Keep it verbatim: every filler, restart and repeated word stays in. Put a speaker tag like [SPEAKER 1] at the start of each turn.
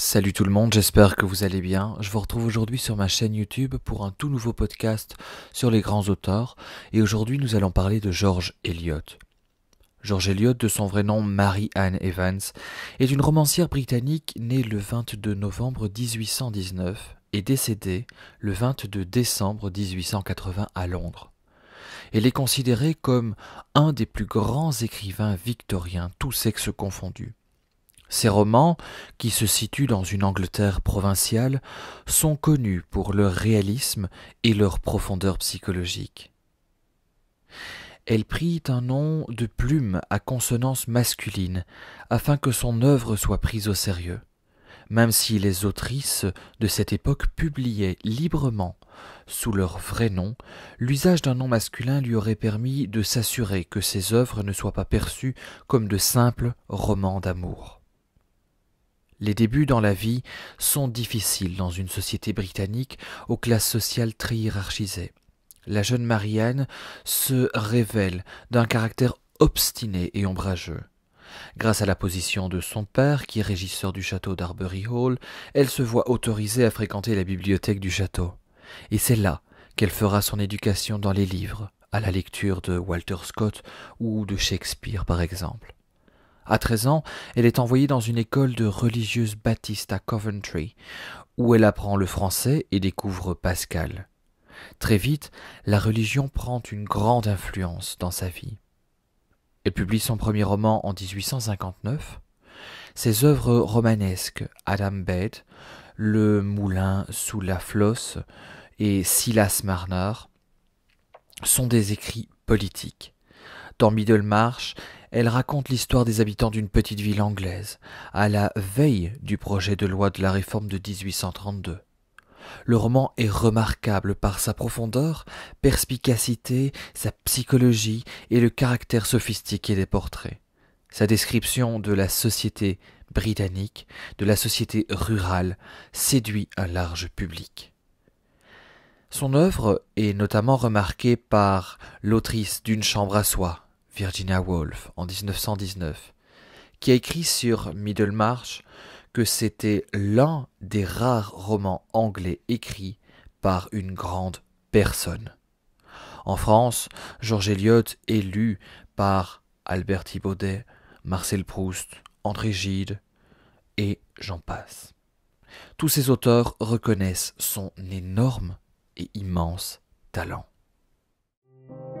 [SPEAKER 1] Salut tout le monde, j'espère que vous allez bien. Je vous retrouve aujourd'hui sur ma chaîne YouTube pour un tout nouveau podcast sur les grands auteurs. Et aujourd'hui, nous allons parler de George Eliot. George Eliot, de son vrai nom Mary Ann Evans, est une romancière britannique née le vingt-deux novembre dix-huit cent dix-neuf et décédée le vingt-deux décembre dix-huit cent quatre-vingts à Londres. Elle est considérée comme un des plus grands écrivains victoriens, tous sexes confondus. Ses romans, qui se situent dans une Angleterre provinciale, sont connus pour leur réalisme et leur profondeur psychologique. Elle prit un nom de plume à consonance masculine, afin que son œuvre soit prise au sérieux. Même si les autrices de cette époque publiaient librement sous leur vrai nom, l'usage d'un nom masculin lui aurait permis de s'assurer que ses œuvres ne soient pas perçues comme de simples romans d'amour. Les débuts dans la vie sont difficiles dans une société britannique aux classes sociales très hiérarchisées. La jeune Mary Ann se révèle d'un caractère obstiné et ombrageux. Grâce à la position de son père, qui est régisseur du château d'Arbury Hall, elle se voit autorisée à fréquenter la bibliothèque du château. Et c'est là qu'elle fera son éducation dans les livres, à la lecture de Walter Scott ou de Shakespeare par exemple. À treize ans, elle est envoyée dans une école de religieuses baptistes à Coventry, où elle apprend le français et découvre Pascal. Très vite, la religion prend une grande influence dans sa vie. Elle publie son premier roman en dix-huit cent cinquante-neuf. Ses œuvres romanesques, Adam Bede, Le Moulin sous la Flosse et Silas Marner, sont des écrits politiques. Dans Middlemarch, elle raconte l'histoire des habitants d'une petite ville anglaise, à la veille du projet de loi de la réforme de dix-huit cent trente-deux. Le roman est remarquable par sa profondeur, perspicacité, sa psychologie et le caractère sophistiqué des portraits. Sa description de la société britannique, de la société rurale, séduit un large public. Son œuvre est notamment remarquée par l'autrice d'Une chambre à soi, Virginia Woolf, en dix-neuf cent dix-neuf, qui a écrit sur Middlemarch que c'était l'un des rares romans anglais écrits par une grande personne. En France, George Eliot est lu par Albert Thibaudet, Marcel Proust, André Gide, et j'en passe. Tous ces auteurs reconnaissent son énorme et immense talent.